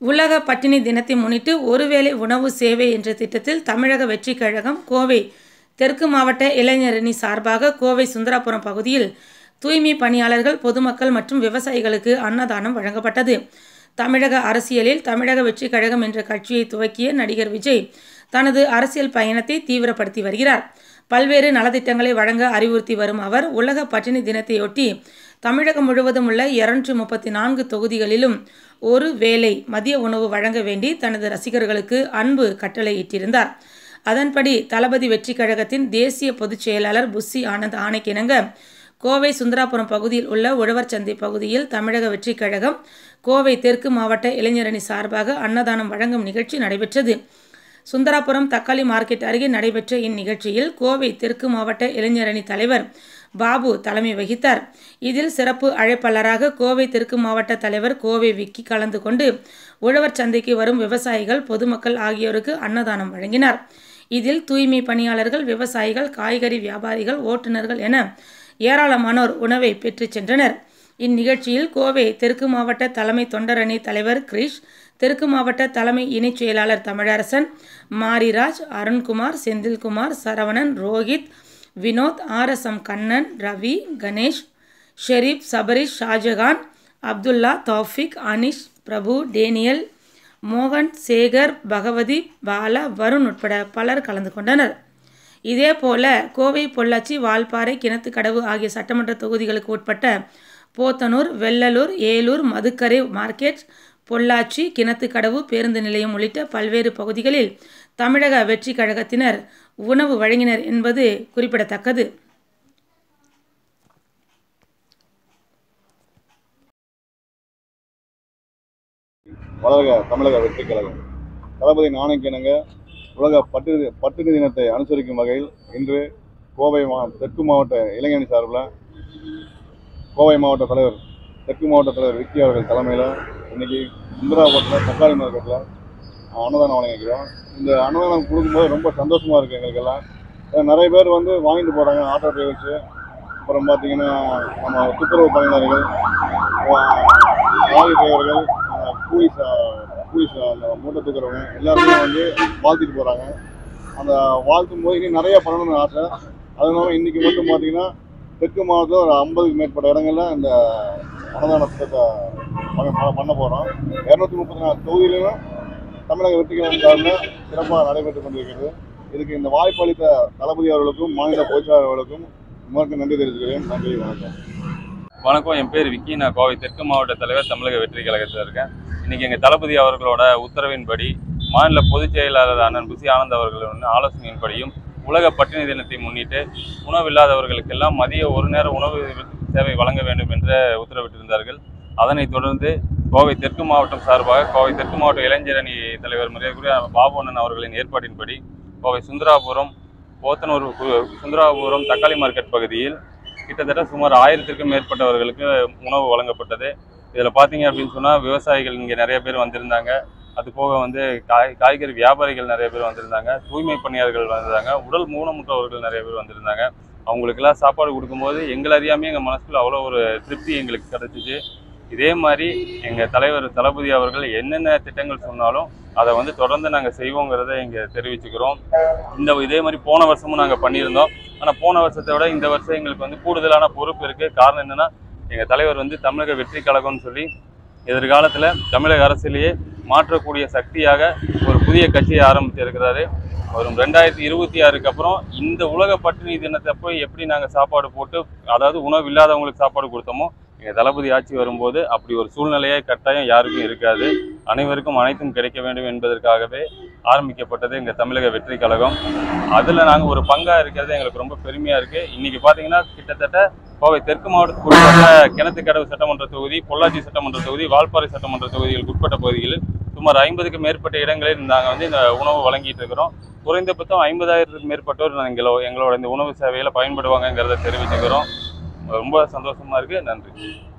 உலக பட்டினி தினத்தை முன்னிட்டு ஒருவேளை உணவு சேவை என்ற திட்டத்தில் தமிழக வெற்றிக் கழகம் கோவை தெற்கு மாவட்ட இளைஞரணி சார்பாக கோவை சுந்தராபுரம் பகுதியில் தூய்மை பணியாளர்கள், பொதுமக்கள் மற்றும் விவசாயிகளுக்கு அன்னதானம் வழங்கப்பட்டது. தமிழக அரசியலில் தமிழக வெற்றிக் கழகம் என்ற கட்சியை துவக்கிய நடிகர் விஜய் தனது அரசியல் பயணத்தை தீவிரப்படுத்தி வருகிறார். பல்வேறு நலத்திட்டங்களை வழங்க அறிவுறுத்தி வரும் அவர், உலக பட்டினி தினத்தையொட்டி தமிழகம் முழுவதும் உள்ள 234 தொகுதிகளிலும் ஒரு வேளை மதிய உணவு வழங்க வேண்டி தனது ரசிகர்களுக்கு அன்பு கட்டளையிட்டிருந்தார். அதன்படி தளபதி வெற்றிக் கழகத்தின் தேசிய பொதுச் செயலாளர் புஸ்ஸி ஆனந்த் ஆணைக்கிணங்க கோவை சுந்தராபுரம் பகுதியில் உள்ள உழவர் சந்தை பகுதியில் தமிழக வெற்றிக் கழகம் கோவை தெற்கு மாவட்ட இளைஞரணி சார்பாக அன்னதானம் வழங்கும் நிகழ்ச்சி நடைபெற்றது. சுந்தராபுரம் தக்காளி மார்க்கெட் அருகே நடைபெற்ற இந்நிகழ்ச்சியில் கோவை தெற்கு மாவட்ட இளைஞரணி தலைவர் பாபு தலைமை வகித்தார். இதில் சிறப்பு அழைப்பாளராக கோவை தெற்கு மாவட்ட தலைவர் கோவை விக்கி கலந்து கொண்டு உழவர் சந்தைக்கு வரும் விவசாயிகள், பொதுமக்கள் ஆகியோருக்கு அன்னதானம் வழங்கினார். இதில் தூய்மை பணியாளர்கள், விவசாயிகள், காய்கறி வியாபாரிகள், ஓட்டுநர்கள் என ஏராளமானோர் உணவை பெற்று சென்றனர். இந்நிகழ்ச்சியில் கோவை தெற்கு மாவட்ட தலைமை தொண்டரணி தலைவர் கிரிஷ், தெற்கு மாவட்ட தலைமை இணைச் செயலாளர் தமிழரசன், மாரிராஜ், அருண்குமார், செந்தில்குமார், சரவணன், ரோஹித், வினோத், RSM கண்ணன், ரவி, கணேஷ், ஷெரீப், சபரிஷ், ஷாஜகான், அப்துல்லா, தௌஃபிக், அனிஷ், பிரபு, டேனியல், மோகன், சேகர், பகவதி, பாலா, வருண் உட்பட பலர் கலந்து கொண்டனர். இதேபோல கோவை, பொள்ளாச்சி, வால்பாறை, கிணத்துக்கடவு ஆகிய சட்டமன்ற தொகுதிகளுக்கு உட்பட்ட போத்தனூர், வெள்ளலூர், ஏலூர், மதுக்கரை மார்க்கெட், பொள்ளாச்சி, கிணத்துக்கடவு பேருந்து நிலையம் உள்ளிட்ட பல்வேறு பகுதிகளில் தமிழக வெற்றிக் கழகத்தினர் உணவு வழங்கினர் என்பது குறிப்பிடத்தக்கது. தமிழக வெற்றிக் கழகம் தளபதி ஆணைக்கிணங்க உலக பட்டினி தினத்தை அனுசரிக்கும் வகையில் இன்று கோவை தெற்கு மாவட்ட இளைஞரணி சார்பில் கோவை மாவட்ட தலைவர் தெற்கு மாவட்ட தலைவர் விக்கி அவர்கள் தலைமையில் இன்னைக்கு சுந்தராபுரத்தில் தக்காளி மார்க்கெட்டில் அன்னதானம் வழங்கிக்கிறோம். இந்த அன்னதானம் கொடுக்கும்போது ரொம்ப சந்தோஷமாக இருக்குது எங்களுக்கெல்லாம். நிறைய பேர் வந்து வாங்கிட்டு போகிறாங்க, ஆட்டோ டிரைவர்ஸு, அப்புறம் பார்த்திங்கன்னா நம்ம துப்புரவு பணியாளர்கள், லாரி டிரைவர்கள், போலீஸ் அந்த மூட்டை தூக்குறவங்க எல்லாருமே வந்து வாழ்த்திட்டு போகிறாங்க. அந்த வாழ்த்தும் போது இன்னும் நிறையா பண்ணணும்னு ஆசை. அது இல்லாமல் இன்றைக்கி மட்டும் பார்த்திங்கன்னா தெற்கு மாவட்டத்தில் ஒரு 50க்கு மேற்பட்ட இடங்களில் இந்த அன்னதான திட்டத்தை பண்ண போகிறோம். 234 தொகுதியிலும் தமிழக வெற்றிக் கழகம் சார்பில் சிறப்பாக நடைபெற்றுக் கொண்டிருக்கிறது. இதுக்கு இந்த வாய்ப்பு அளித்த தளபதி அவர்களுக்கும் மாநில பொதுச்செயலாளர் அவர்களுக்கும் உங்களுக்கு நன்றி தெரிவிக்கிறேன். நன்றி, வணக்கம். வணக்கம், என் பேர் விக்கி. நான் கோவை தெற்கு மாவட்ட தலைவர், தமிழக வெற்றிக் கழகத்தில் இருக்கேன். இன்றைக்கி எங்கள் தளபதி அவர்களோட உத்தரவின்படி மாநில பொதுச் செயலாளர் அண்ணன் புஸ்ஸி ஆனந்த் அவர்களின் ஆலோசனையின்படியும் உலக பட்டினி தினத்தை முன்னிட்டு உணவில்லாதவர்களுக்கெல்லாம் மதிய ஒரு நேர உணவு சேவை வழங்க வேண்டும் என்று உத்தரவிட்டிருந்தார்கள். அதனைத் தொடர்ந்து கோவை தெற்கு மாவட்டம் சார்பாக கோவை தெற்கு மாவட்ட இளைஞரணி தலைவர் மரியாதைக்குரிய பாபு அண்ணன் அவர்களின் ஏற்பாட்டின்படி கோவை சுந்தராபுரம், போத்தனூர், சுந்தராபுரம் தக்காளி மார்க்கெட் பகுதியில் கிட்டத்தட்ட சுமார் 1000க்கும் மேற்பட்டவர்களுக்கு உணவு வழங்கப்பட்டது. இதில் பார்த்தீங்க அப்படின்னு சொன்னால் விவசாயிகள் இங்கே நிறைய பேர் வந்திருந்தாங்க. அது போக வந்து காய்கறி வியாபாரிகள் நிறைய பேர் வந்திருந்தாங்க, தூய்மை பணியாளர்கள் வந்திருந்தாங்க, உடல் ஊனமுற்றவர்கள் நிறைய பேர் வந்திருந்தாங்க. அவங்களுக்கெல்லாம் சாப்பாடு கொடுக்கும்போது எங்கள் அறியாமே எங்கள் மனசுக்குள்ள அவ்வளோ ஒரு திருப்தி எங்களுக்கு கிடச்சிச்சு. இதே மாதிரி எங்கள் தலைவர் தளபதி அவர்கள் என்னென்ன திட்டங்கள் சொன்னாலும் அதை வந்து தொடர்ந்து நாங்கள் செய்வோங்கிறத இங்கே தெரிவிச்சுக்கிறோம். இதே மாதிரி போன வருஷமும் நாங்கள் பண்ணியிருந்தோம். ஆனால் போன வருஷத்தை விட இந்த வருஷம் எங்களுக்கு வந்து கூடுதலான பொறுப்பு இருக்குது. காரணம் என்னென்னா, எங்கள் தலைவர் வந்து தமிழக வெற்றிக் கழகம்னு சொல்லி எதிர்காலத்தில் தமிழக அரசியலையே மாற்றக்கூடிய சக்தியாக ஒரு புதிய கட்சியை ஆரம்பித்திருக்கிறாரு. வரும் 2026க்கு அப்புறம் இந்த உலக பட்டினி தினத்தை போய் எப்படி நாங்கள் சாப்பாடு போட்டு, அதாவது உணவு இல்லாதவங்களுக்கு சாப்பாடு கொடுத்தோமோ, எங்கள் தளபதி ஆட்சி வரும்போது அப்படி ஒரு சூழ்நிலையே கட்டாயம் யாருக்கும் இருக்காது. அனைவருக்கும் அனைத்தும் கிடைக்க வேண்டும் என்பதற்காகவே ஆரம்பிக்கப்பட்டது எங்கள் தமிழக வெற்றிக் கழகம். அதில் நாங்கள் ஒரு பங்காக இருக்கிறது எங்களுக்கு ரொம்ப பெருமையாக இருக்குது. இன்றைக்கி பார்த்தீங்கன்னா கிட்டத்தட்ட கோவை தெற்கு மாவட்டத்துக்கு உட்பட்ட கிணத்துக்கடவு சட்டமன்ற தொகுதி, பொள்ளாச்சி சட்டமன்ற தொகுதி, வால்பாறை சட்டமன்ற தொகுதிகளுக்கு உட்பட்ட பகுதிகளில் சுமார் 50க்கும் மேற்பட்ட இடங்களில் நாங்கள் வந்து இந்த உணவு வழங்கிட்டு இருக்கிறோம். குறைந்தபட்சம் 50,000க்கும் மேற்பட்டோர் எங்களோட இந்த உணவு சேவையில் பயன்படுவாங்கங்கிறத தெரிவிச்சுக்கிறோம். ரொம்ப சந்தோஷமாக இருக்குது. நன்றி.